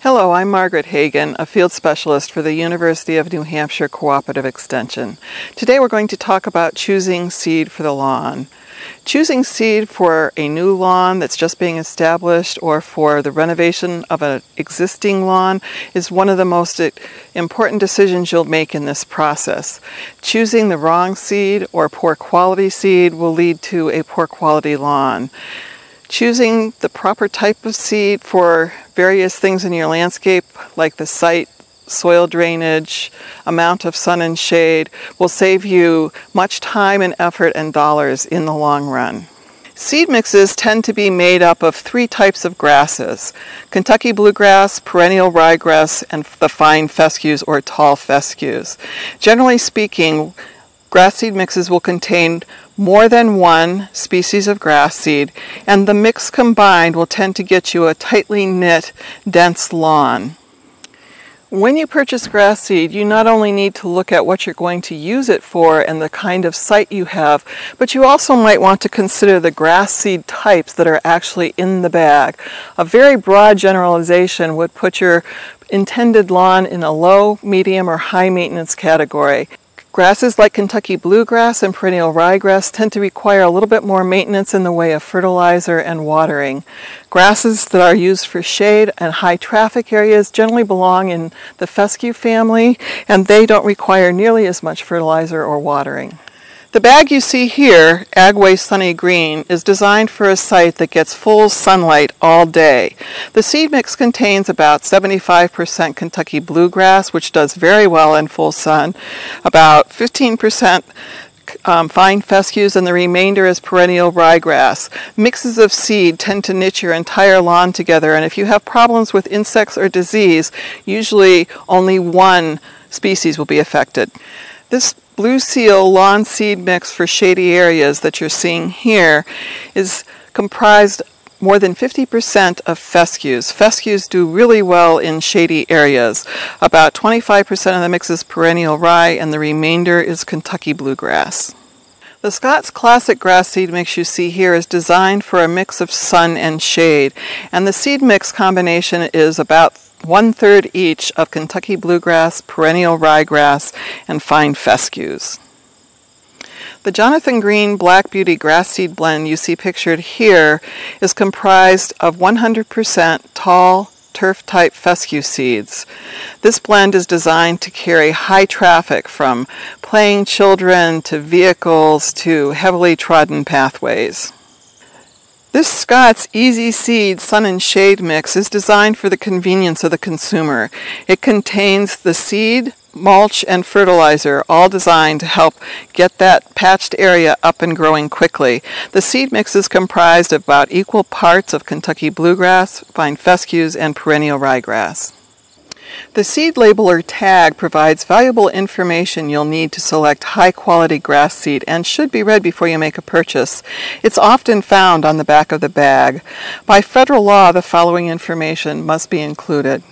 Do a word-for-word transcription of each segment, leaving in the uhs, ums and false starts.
Hello, I'm Margaret Hagan, a field specialist for the University of New Hampshire Cooperative Extension. Today we're going to talk about choosing seed for the lawn. Choosing seed for a new lawn that's just being established or for the renovation of an existing lawn is one of the most important decisions you'll make in this process. Choosing the wrong seed or poor quality seed will lead to a poor quality lawn. Choosing the proper type of seed for various things in your landscape, like the site, soil drainage, amount of sun and shade, will save you much time and effort and dollars in the long run. Seed mixes tend to be made up of three types of grasses: Kentucky bluegrass, perennial ryegrass, and the fine fescues or tall fescues. Generally speaking, grass seed mixes will contain more than one species of grass seed, and the mix combined will tend to get you a tightly knit, dense lawn. When you purchase grass seed, you not only need to look at what you're going to use it for and the kind of site you have, but you also might want to consider the grass seed types that are actually in the bag. A very broad generalization would put your intended lawn in a low, medium, or high maintenance category. Grasses like Kentucky bluegrass and perennial ryegrass tend to require a little bit more maintenance in the way of fertilizer and watering. Grasses that are used for shade and high traffic areas generally belong in the fescue family, and they don't require nearly as much fertilizer or watering. The bag you see here, Agway Sunny Green, is designed for a site that gets full sunlight all day. The seed mix contains about seventy-five percent Kentucky bluegrass, which does very well in full sun, about fifteen percent um, fine fescues, and the remainder is perennial ryegrass. Mixes of seed tend to knit your entire lawn together, and if you have problems with insects or disease, usually only one species will be affected. This Blue Seal lawn seed mix for shady areas that you're seeing here is comprised more than fifty percent of fescues. Fescues do really well in shady areas. About twenty-five percent of the mix is perennial rye, and the remainder is Kentucky bluegrass. The Scott's Classic grass seed mix you see here is designed for a mix of sun and shade, and the seed mix combination is about one-third each of Kentucky bluegrass, perennial ryegrass, and fine fescues. The Jonathan Green Black Beauty grass seed blend you see pictured here is comprised of one hundred percent tall, turf-type fescue seeds. This blend is designed to carry high traffic from playing children to vehicles to heavily trodden pathways. This Scott's Easy Seed Sun and Shade mix is designed for the convenience of the consumer. It contains the seed, mulch, and fertilizer, all designed to help get that patched area up and growing quickly. The seed mix is comprised of about equal parts of Kentucky bluegrass, fine fescues, and perennial ryegrass. The seed labeler tag provides valuable information you'll need to select high-quality grass seed and should be read before you make a purchase. It's often found on the back of the bag. By federal law, the following information must be included: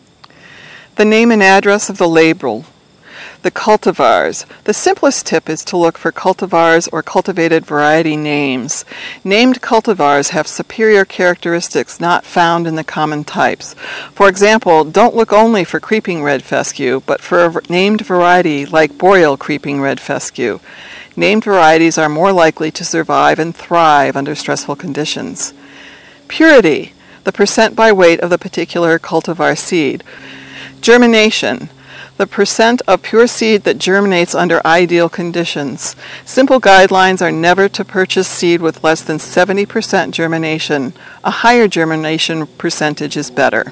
the name and address of the label, the cultivars. The simplest tip is to look for cultivars or cultivated variety names. Named cultivars have superior characteristics not found in the common types. For example, don't look only for creeping red fescue, but for a named variety like boreal creeping red fescue. Named varieties are more likely to survive and thrive under stressful conditions. Purity, the percent by weight of the particular cultivar seed. Germination, the percent of pure seed that germinates under ideal conditions. Simple guidelines are never to purchase seed with less than seventy percent germination. A higher germination percentage is better.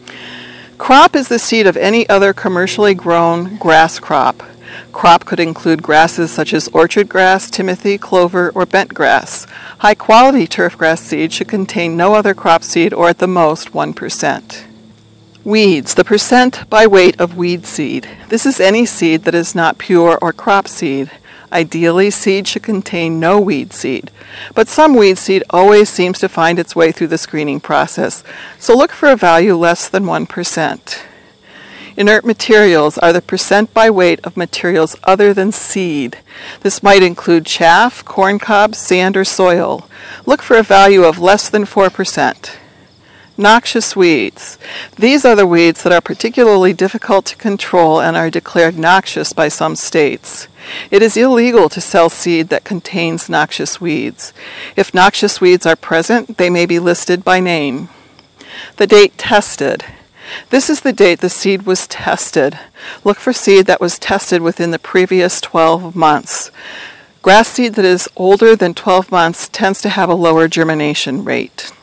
Crop is the seed of any other commercially grown grass crop. Crop could include grasses such as orchard grass, timothy, clover, or bent grass. High-quality turf grass seed should contain no other crop seed, or at the most one percent. Weeds, the percent by weight of weed seed. This is any seed that is not pure or crop seed. Ideally, seed should contain no weed seed, but some weed seed always seems to find its way through the screening process, so look for a value less than one percent. Inert materials are the percent by weight of materials other than seed. This might include chaff, corn cobs, sand, or soil. Look for a value of less than four percent. Noxious weeds. These are the weeds that are particularly difficult to control and are declared noxious by some states. It is illegal to sell seed that contains noxious weeds. If noxious weeds are present, they may be listed by name. The date tested. This is the date the seed was tested. Look for seed that was tested within the previous twelve months. Grass seed that is older than twelve months tends to have a lower germination rate.